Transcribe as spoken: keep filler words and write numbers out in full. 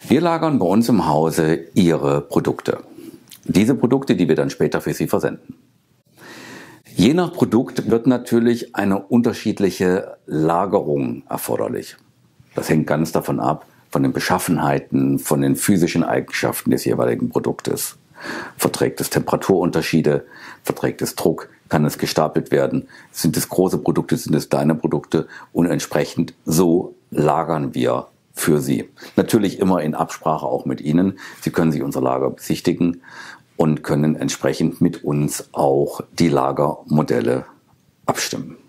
Wir lagern bei uns im Hause Ihre Produkte. Diese Produkte, die wir dann später für Sie versenden. Je nach Produkt wird natürlich eine unterschiedliche Lagerung erforderlich. Das hängt ganz davon ab, von den Beschaffenheiten, von den physischen Eigenschaften des jeweiligen Produktes. Verträgt es Temperaturunterschiede, verträgt es Druck, kann es gestapelt werden, sind es große Produkte, sind es kleine Produkte und entsprechend so lagern wir für Sie. Natürlich immer in Absprache auch mit Ihnen. Sie können sich unser Lager besichtigen und können entsprechend mit uns auch die Lagermodelle abstimmen.